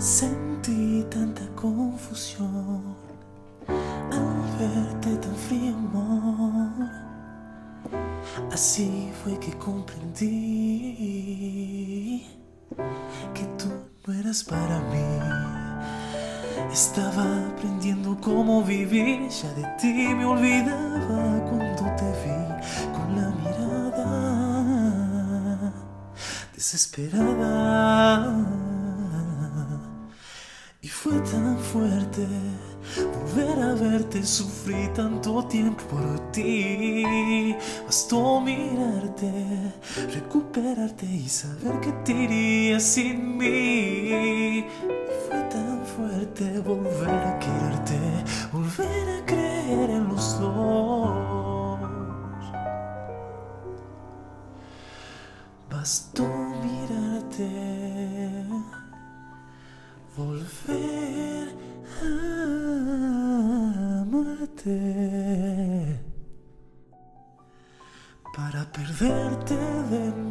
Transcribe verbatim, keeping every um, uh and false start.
Sentí tanta confusión al verte tan frío, amor. Así fue que comprendí que tú no eras para mí. Estaba aprendiendo cómo vivir, ya de ti me olvidaba cuando te vi con la mirada desesperada. Y fue tan fuerte volver a verte, sufrí tanto tiempo por ti. Bastó mirarte, recuperarte y saber que te irías sin mí. Y fue tan fuerte volver a quererte, volver a creer en los dos. Bastó mirarte, volver a amarte, para perderte de nuevo.